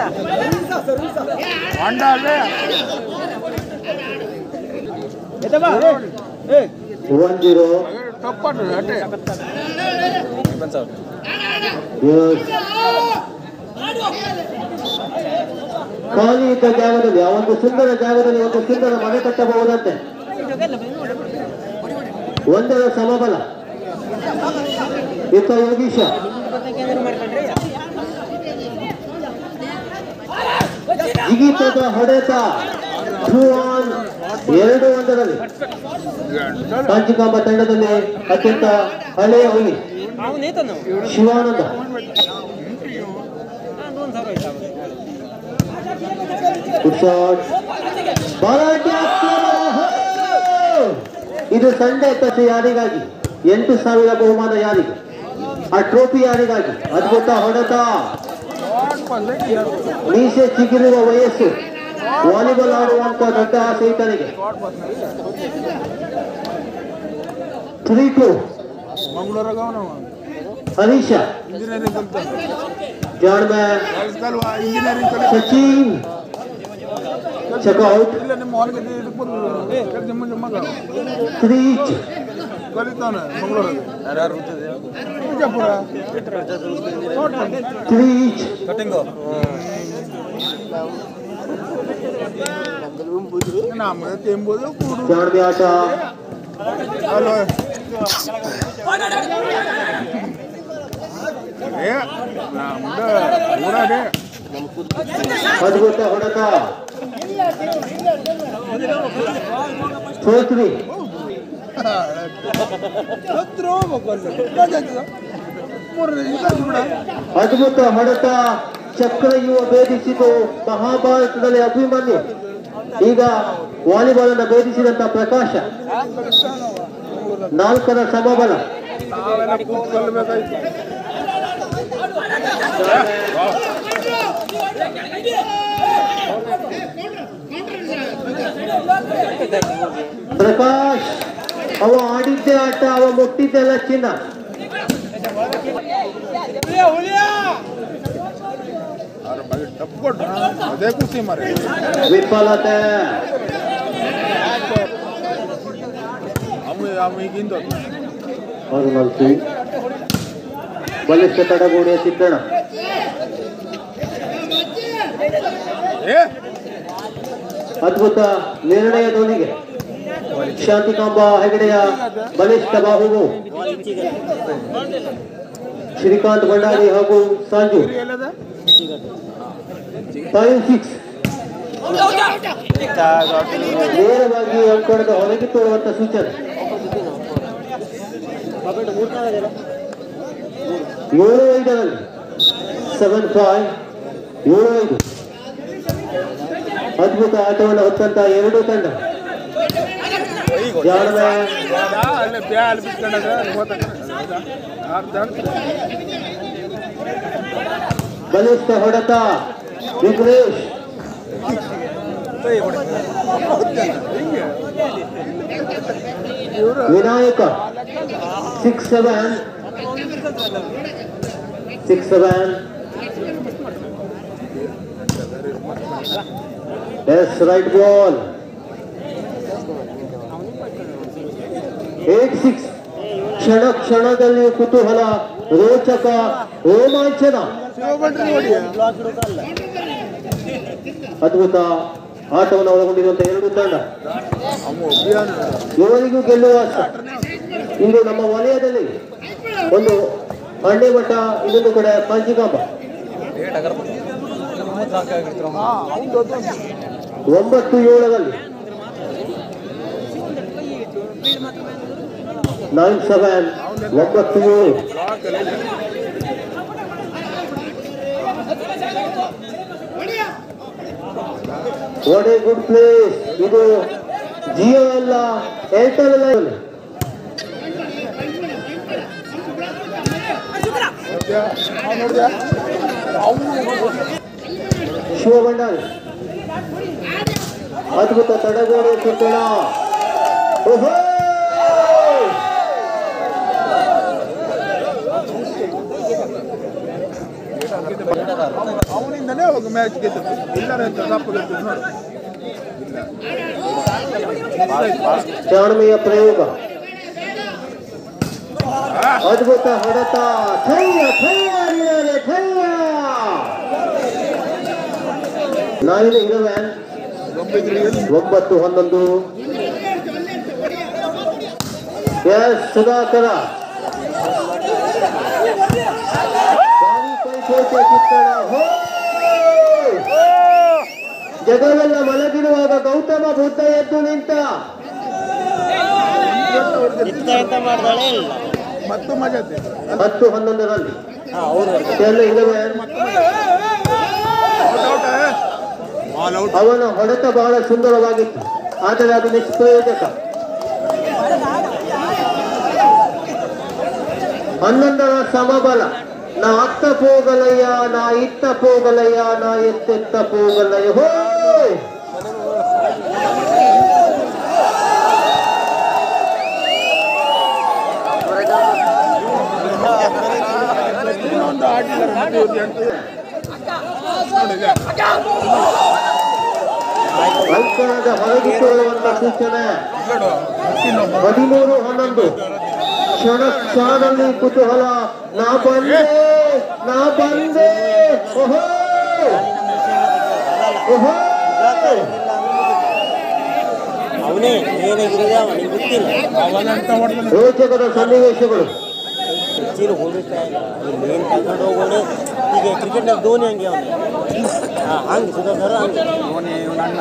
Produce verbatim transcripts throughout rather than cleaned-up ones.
One zero. ಖಾಲಿ ಇದ್ದ ಜಾಗದಲ್ಲಿ ಆ ಒಂದು ಸುಂದರ ಜಾಗದಲ್ಲಿ ಒಂದು ಸುಂದರ ಮನೆ ಕಟ್ಟಬಹುದಂತೆ. ಒಂದರ ಸಮಬಲ ಇತ್ತ ಯೋಗೀಶ ಜಿಗಿತದ ಹೊಡೆತ ಎರಡು ಒಂದರಲ್ಲಿ ಕಾಂಚಿಕಾಂಬ ತಂಡದಲ್ಲಿ ಅತ್ಯಂತ ಹಳೆಯ ಹುಲಿ ಶಿವಾನಂದ. ಇದು ಸಂಡೆ ಕಥೆ ಯಾರಿಗಾಗಿ? ಎಂಟು ಸಾವಿರ ಬಹುಮಾನ ಯಾರಿಗೆ? ಆ ಟ್ರೋಫಿ ಯಾರಿಗಾಗಿ? ಅದ್ಭುತ ಹೊಡೆತ. ಮೀಸೆ ಚಿಗಿರುವ ವಯಸ್ಸು, ವಾಲಿಬಾಲ್ ಆಡುವಂತ ದೊಡ್ಡ ಆಸೆ ಈತನಿಗೆ. ತ್ರೀ ಟು ಹರೀಶ ಜಾಣ್ಮೆ Sachin checkout. Three each three each ಜಾಣ್ಮೆ ಆಟ. ಅದ್ಭುತ ಹೊಡೆತ. ಸೋತ್ರಿ ಅದ್ಭುತ ಹೊಡೆತ. ಚಕ್ರವ್ಯೂಹ ಭೇದಿಸಿತು ಮಹಾಭಾರತದಲ್ಲಿ ಅಭಿಮನ್ಯು. ಈಗ ವಾಲಿಬಾಲ್ ಅನ್ನು ಭೇದಿಸಿದಂತ ಪ್ರಕಾಶ. ನಾಲ್ಕರ ಸಮಬಲ. ಪ್ರಕಾಶ್ ಅವ ಆಡಿದ್ದೆ ಆಟ, ಅವ ಮುಟ್ಟಿದ್ದೆಲ್ಲ ಚಿನ್ನ. ವಿಫಲತೆ. ಹದಿನಾಲ್ಕು ಬಲಿಷ್ಠ ತಡಗೋಡೆಯ ಚಿತ್ರಣ. ಅದ್ಭುತ ನಿರ್ಣಯದೊಂದಿಗೆ ಶಾಂತಿಕಾಂಬ ಹೆಗಡೆಯ ಬಲಿಷ್ಠ ಬಾಹುವು ಶ್ರೀಕಾಂತ್ ಭಂಡಾರಿ ಹಾಗೂ ಸಂಜು. ಫೈವ್ ಸಿಕ್ಸ್ ನೇರವಾಗಿ ಅಂಕಣದ ಹೊರಗೆ ತೋರುವಂತ ಸೂಚನೆ. ಏಳು ಐದರಲ್ಲಿ ಸೆವೆನ್ ಫೈವ್ ಏಳು ಐದು. ಅದ್ಭುತ ಆಟವನ್ನು ಹೊತ್ತಂತ ಎರಡು ತಂಡ. ಜಾಣ್ಮೆ ಬಲಿಷ್ಠ ಹೊಡೆತ. Vignesh Vinayaka. Six seven six seven yes right ball. Eight six. ಕ್ಷಣ ಕ್ಷಣದಲ್ಲಿ ಕುತೂಹಲ, ರೋಚಕ, ರೋಮಾಂಚನ. ಅದ್ಭುತ ಆಟವನ್ನು ಒಳಗೊಂಡಿರುವಂತಹ ಎರಡು ತಂಡ. ಇವರಿಗೂ ಗೆಲ್ಲುವ ಇಂದು ನಮ್ಮ ವಲಯದಲ್ಲಿ ಒಂದು ಹಳ್ಳಿ ಮಠ, ಇನ್ನೊಂದು ಕಡೆ ಕಾಂಚಿಕಾಂಬ. ಒಂಬತ್ತು ಏಳರಲ್ಲಿ ನೈನ್ ಸೆವೆನ್ ಒಂಬತ್ತು ಏಳು. What a good place. ಇದು ಜಿಯೋ ಅಲ್ಲ, ಏರ್ಟೆಲ್ ಅಲ್ಲ. ಶಿವ ಭಂಡಾರಿ ಅದ್ಭುತ ತಡಗೋಡೆ ಚಿತ್ರಣ. ಓಹೋ ಅವನಿಂದ ಇಂದನೇ ಹೋಗಿ ಮ್ಯಾಚ್ ಗೆದ್ದು ಇಲ್ಲರ ತಪ್ಪ ಗೆದ್ದು ನೋಡಿ ಚಾಣಮೆಯ ಪ್ರಯೋಗ ಅದ್ಭುತ ಹೊಡೆತ ಥಯ್ಯ ಥಯ್ಯ ನೀಡಲೆ ಥಯ್ಯ ನೈನ್ ಇಲೆವೆನ್ ಒಂಬತ್ತು ಹನ್ನೊಂದು ಎಸ್ ಸುಧಾಕರ ಜಗವೆಲ್ಲ ಮಲಗಿರುವಾಗ ಗೌತಮ ಬುದ್ಧ ಎದ್ದು ನಿಂತ ಹತ್ತು ಹನ್ನೊಂದರಲ್ಲಿ ಅವನ ಹೊಡೆತ ಬಹಳ ಸುಂದರವಾಗಿತ್ತು, ಆದರೆ ಅದು ನಿಷ್ಪ್ರಯೋಜಕ. ಹನ್ನೊಂದರ ಸಮಬಲ. ನಾ ಅತ್ತ ಪೋಗಲಯ್ಯ, ನಾ ಇತ್ತ ಪೋಗಲಯ್ಯ, ನಾ ಎತ್ತೆತ್ತ ಪೋಗಲಯ್ಯ. ಹೋ ಅಂಕಣದ ಹೊರಗಿಟ್ಟುಕೊಳ್ಳುವಂತ ಸೂಚನೆ. ಹದಿಮೂರು ಹನ್ನೊಂದು. ಕ್ಷಣ ಕ್ಷಣದಲ್ಲಿ ಕುತೂಹಲ. ನಾ ಬಂದೆ, ನಾ ಬಂದೆ. ಓಹೋ ಓಹೋ ರೋಚಕದ ಸನ್ನಿವೇಶಗಳು. ಮೇನ್ ಕರ್ಕೊಂಡು ಹೋಗೋಣ. ಈಗ ಕ್ರಿಕೆಟ್ನಾಗ ಧೋನಿ ಹಂಗೆ ಅವನು ಹಂಗೆ ಸುಧಾಕರ್ ಹಂಗೆ ಧೋನಿ ಅಣ್ಣ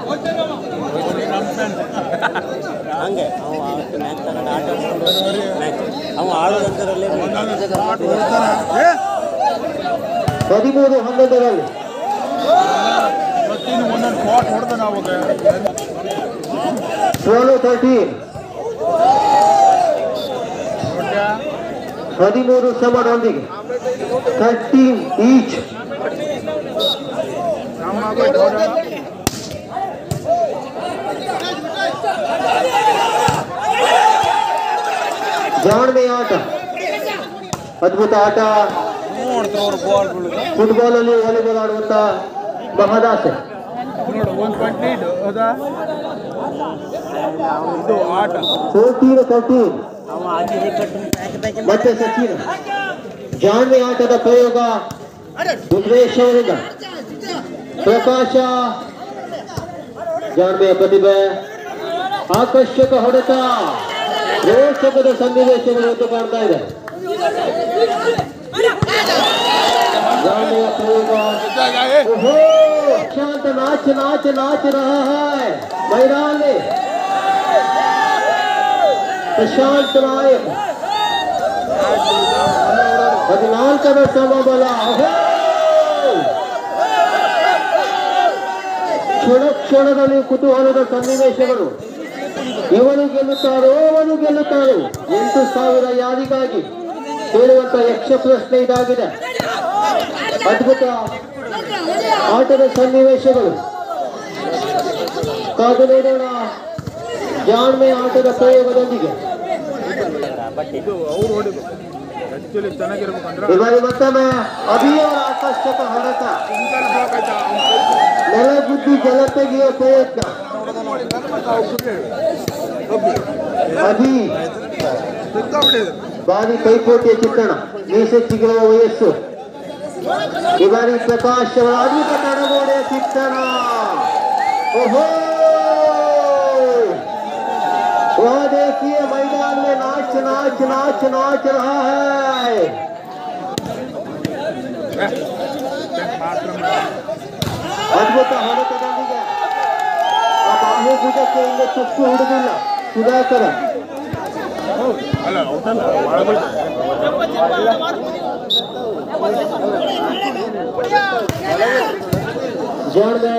ಹಂಗೆ ಅವ ಮ್ಯಾಚ್ ತಗೊಂಡು ಆಟ ಆಡ್ಕೊಂಡು ಮ್ಯಾಚ್ ಅವ ಆಡೋದಂತರಲ್ಲೇ ಹದಿಮೂರು ಹನ್ನೊಂದರಲ್ಲಿ ಟ್ವೆಲ್ವ್ ತರ್ಟೀನ್ ಹದಿಮೂರು ಸಮರೊಂದಿಗೆ ಥರ್ಟೀನ್ ಈಚ್. ಜಾಣ್ಮೆ ಆಟ, ಅದ್ಭುತ ಆಟ. ಫುಟ್ಬಾಲ್ ಅಲ್ಲಿ ವಾಲಿಬಾಲ್ ಆಡುವಂತ ಮಹದಾಸೆ. ಫೋರ್ಟೀನ್ ಥರ್ಟೀನ್ ಮತ್ತೆ ಸಚಿನ್. ಜಾಣ್ಮೆ ಆಟದ ಪ್ರಯೋಗ ರುದ್ರೇಶ್ ಅವರಿಂದ. ಪ್ರಕಾಶ ಜಾಣ್ಮೆಯ ಪ್ರತಿಭೆ. ಆಕರ್ಷಕ ಹೊಡೆತ. ರೋಚಕದ ಸನ್ನಿವೇಶಗಳು ಎದ್ದು ಕಾಣ್ತಾ ಇದೆ. ಜಾಣ್ಮೆಯ ಪ್ರಯೋಗ. शांत नाच नाच नाच रहा है मैदान में. प्रशांत नायक ಹದಿನಾಲ್ಕರ ಸಮಬಲ. ಕ್ಷಣ ಕ್ಷಣದಲ್ಲಿ ಕುತೂಹಲದ ಸನ್ನಿವೇಶಗಳು. ಇವನು ಗೆಲ್ಲುತ್ತಾರೋ ಅವನು ಗೆಲ್ಲುತ್ತಾರೋ. ಎಂಟು ಸಾವಿರ ಯಾರಿಗಾಗಿ ಕೇಳುವಂತ ಯಕ್ಷ ಪ್ರಶ್ನೆ ಇದಾಗಿದೆ. ಅದ್ಭುತ ಆಟದ ಸನ್ನಿವೇಶಗಳು. ಕಾದು ನೋಡೋಣ ಜಾಣ್ಮೆ ಆಟದ ಪ್ರಯೋಗದೊಂದಿಗೆ. ಇವಾಗ ಮತ್ತೊಮ್ಮೆ ಅಭಿಯವರ ಆಕರ್ಷಕ ಹೊಡೆತ. ನೆಲ ಬುದ್ಧಿ ಜಲ ತೆಗೆಯುವ ಪ್ರಯತ್ನ. ಅಭಿ ಬಾರಿ ಪೈಪೋಟಿಯ ಚಿತ್ರಣ. ಮೀಸೆ ಚಿಗುರುವ ವಯಸ್ಸು. ಈ ಬಾರಿ ಪ್ರಕಾಶ್ ಅವರ ಅದ್ಭುತ ತಡಗೋಡೆಯ ಚಿತ್ರಣ. ओहो वह देखिए मैदान में नाच नाच नाच नाच रहा है. ಅದ್ಭುತ ಹೊಡೆತದೊಂದಿಗೆ ಆ ಬಾಹು ಭುಜಕ್ಕೆ ಇಂದ ಚುಕ್ಕು ಹಿಡಿದಿಲ್ಲ ಸುಧಾಕರ. ಜಾಣ್ಮೆ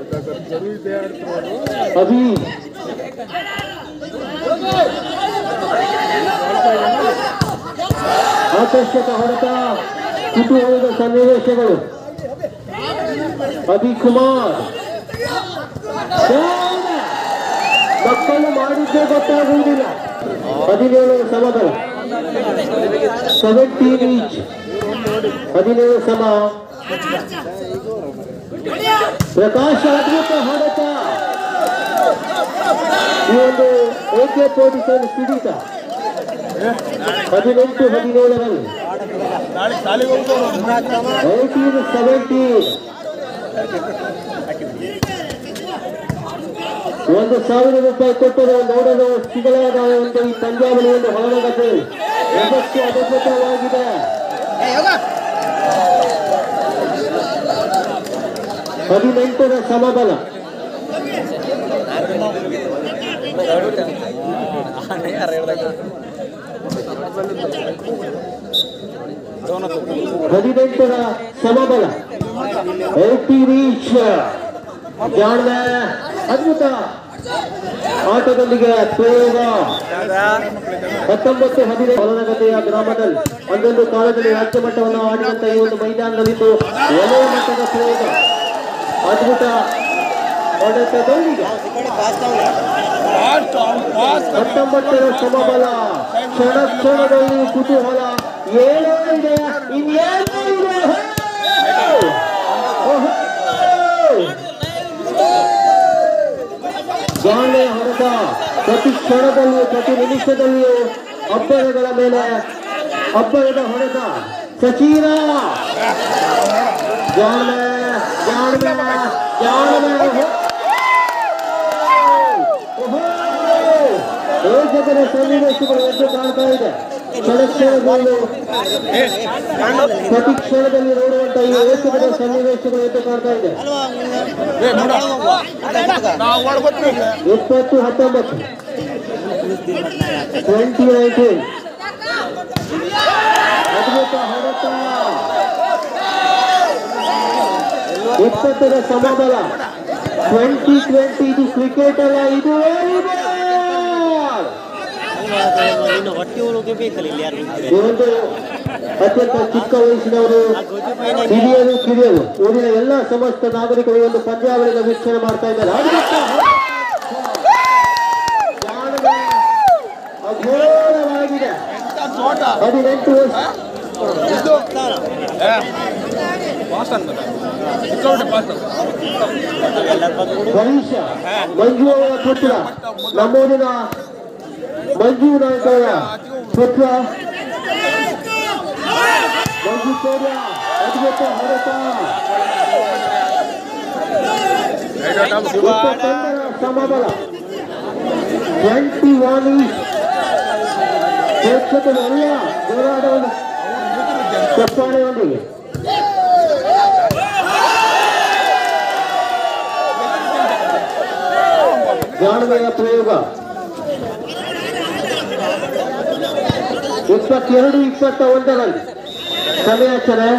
ಅಭಿ ಆಕರ್ಷಕ ಹೊಡೆತ. ಕುತೂಹಲದ ಸನ್ನಿವೇಶಗಳು. ಅಭಿ ಕುಮಾರ್ ಮಕ್ಕಳು ಮಾಡಿದ್ದೇ ಗೊತ್ತಾಗುವುದಿಲ್ಲ. ಹದಿನೇಳು ಸಮಬಲ. Seventeen each. ಹದಿನೇಳು ಸಮ ಪ್ರಕಾಶ್ ಅದ್ಭುತ ಹೊಡೆತ. ಈ ಒಂದು ಏಕೆ ಪೊಸಿಷನ್ ಸಿಡಿತ ಹದಿನೆಂಟು ಹದಿನೇಳರಲ್ಲಿ ಏಟೀನ್ ಸೆವೆಂಟೀನ್ ಒಂದು ಸಾವಿರ ರೂಪಾಯಿ ಕೊಟ್ಟರೆ ನೋಡಲು ಸಿಗಲಾದ ಒಂದು ಈ ಪಂದ್ಯಾವಳಿ ಒಂದು ಹೊರಗಡೆ ಯಶಸ್ಸು ಅದ್ಭುತವಾಗಿದೆ. ಹದಿನೆಂಟರ ಸಮಬಲ. ಹದಿನೆಂಟರ ಸಮಬಲ. ಏಟಿ ರೀಚ್ ಜಾಣ್ಮೆ ಅದ್ಭುತ ಆಟದೊಂದಿಗೆ ಪ್ರಯೋಗ. ಹತ್ತೊಂಬತ್ತು ಹದಿನೈದು ಹೊಲನಗದ್ದೆಯ ಗ್ರಾಮದಲ್ಲಿ ಒಂದೊಂದು ಕಾಲದಲ್ಲಿ ರಾಜ್ಯ ಮಟ್ಟವನ್ನು ಆಡಿದಂತ ಈ ಒಂದು ಮೈದಾನದಲ್ಲಿದ್ದು ಒಳ್ಳೆಯ ಮಟ್ಟದ ಪ್ರಯೋಗ. ಅದ್ಭುತ ಹೊಡೆತದೊಂದಿಗೆ ಹತ್ತೊಂಬತ್ತರ ಸಮಬಲ. ಕ್ಷಣ ಕ್ಷಣದಲ್ಲಿ ಕುತೂಹಲ. ಏನೋ ಇದೆ, ಇನ್ನೇನೋ ಇದೆ. ಜಾಣೆ ಹೊಡೆತ. ಪ್ರತಿ ಕ್ಷಣದಲ್ಲಿಯೂ ಪ್ರತಿ ನಿಮಿಷದಲ್ಲಿಯೂ ಅಬ್ಬರಗಳ ಮೇಲೆ ಅಬ್ಬರದ ಹೊಡೆತ. ಸಚಿನ ಜಾಣೆ ಜಾಣೆ ಜಾಣೆ ಏಕದಿನ ಸನ್ನಿವೇಶಗಳು ಎದ್ದು ಕಾಣ್ತಾ ಇದೆ. ಕ್ಷಣ ಕ್ಷಣದಲ್ಲೂ ಪ್ರತಿ ಕ್ಷಣದಲ್ಲಿ ನೋಡುವಂತ ಈ ಏಕದಿನ ಸನ್ನಿವೇಶಗಳು ಎದ್ದು ಕಾಣ್ತಾ ಇದೆ. ಇಪ್ಪತ್ತು ಹತ್ತೊಂಬತ್ತು ಟ್ವೆಂಟಿ ನೈನ್ಟೀನ್ ಅದ್ಭುತ ಹೊಡೆತ. ಇಪ್ಪತ್ತರ ಸಮಬಲ. ಟ್ವೆಂಟಿ ಟ್ವೆಂಟಿ ಇದು ಕ್ರಿಕೆಟ್ ಅಲ್ಲ, ಇದು ಒಂದು ಅತ್ಯಂತ ಚಿಕ್ಕ ವಯಸ್ಸಿನವರು, ಹಿರಿಯರು ಕಿರಿಯರು, ಊರಿನ ಎಲ್ಲ ಸಮಸ್ತ ನಾಗರಿಕರು ಒಂದು ಪಂದ್ಯಾವಳಿಯ ವೀಕ್ಷಣೆ ಮಾಡ್ತಾ ಇದ್ದಾರೆ. ಅಘೋರವಾಗಿದೆ. ಹದಿನೆಂಟು ವರ್ಷ ಗಣೇಶ ಮಂಜು ಅವರ ಪುತ್ರ, ನಮ್ಮೂರಿನ ಮಂಜು ನಾಯಕರ ಪುತ್ರ ಮಂಜು ಚೌರ್ಯ ಅದ್ಭುತ ಹೊಡೆತ. ಇಪ್ಪತ್ತೊಂದರ ಸಮಬಲ. ಟ್ವೆಂಟಿ ಒನ್ ಪ್ರೇಕ್ಷಕರು ಎಲ್ಲ ಹೋರಾಟವನ್ನು ಚಪ್ಪಾಳೆಯೊಂದಿಗೆ ಜಾಣ್ಮೆಯ ಪ್ರಯೋಗ. ಇಪ್ಪತ್ತೆರಡು ಇಪ್ಪತ್ತ ಒಂದರಲ್ಲಿ ಸಮಯಾಚನೆ.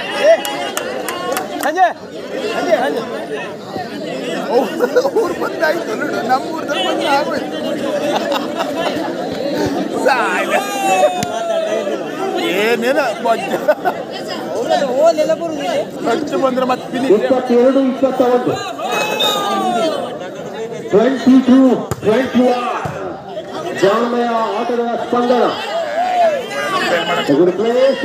ಇಪ್ಪತ್ತೆರಡು ಇಪ್ಪತ್ತ ಒಂದು ಟ್ವೆಂಟಿ ಟೂ ಟ್ವೆಂಟಿ ಒನ್ ಜಾಣ್ಮೆಯ ಆಟದ ಸ್ಪಂದನ. ಅದ್ಭುತ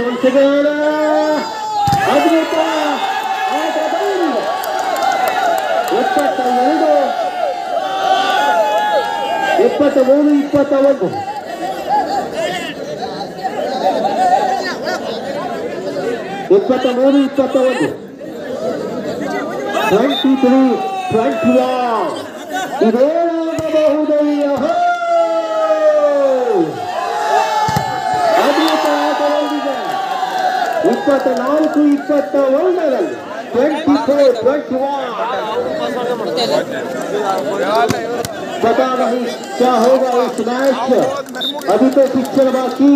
ಆಟದಲ್ಲಿ ಇಪ್ಪತ್ತ ಎರಡು ಇಪ್ಪತ್ತ ಮೂರು ಇಪ್ಪತ್ತ ಒಂದು ಇಪ್ಪತ್ತ ಮೂರು ಇಪ್ಪತ್ತ ಒಂದು ಟ್ವೆಂಟಿ ತ್ರೀ ಟ್ವೆಂಟಿ ಒನ್ ಇದೇನಾಗಬಹುದಯ್ಯ. ಅದ್ಭುತ ಆಟವಾಗಿದೆ. ಇಪ್ಪತ್ತ ನಾಲ್ಕು ಇಪ್ಪತ್ತ ಒಂದರಲ್ಲಿ ಟ್ವೆಂಟಿ ಫೋರ್ ಟ್ವೆಂಟಿ ಒನ್ पता नहीं क्या होगा इस मैच, अभी तो पिक्चर बाकी.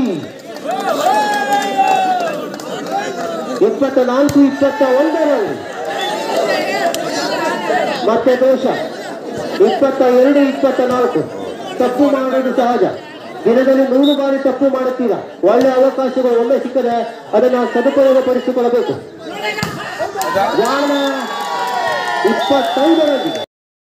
ಇಪ್ಪತ್ನಾಲ್ಕು ಇಪ್ಪತ್ತ ಒಂದರಲ್ಲಿ ಮತ್ತೆ ದೋಷ. ಇಪ್ಪತ್ತ ಎರಡು ಇಪ್ಪತ್ತ ನಾಲ್ಕು ತಪ್ಪು ಮಾಡುವುದು ಸಹಜ. ದಿನದಲ್ಲಿ ನೂರು ಬಾರಿ ತಪ್ಪು ಮಾಡುತ್ತೀರಾ. ಒಳ್ಳೆ ಅವಕಾಶಗಳು ಒಮ್ಮೆ ಸಿಕ್ಕದೆ ಅದನ್ನು ಸದುಪಯೋಗ ಪಡಿಸಿಕೊಳ್ಳಬೇಕು. ಜಾಣ ಇಪ್ಪತ್ತೈದರಲ್ಲಿ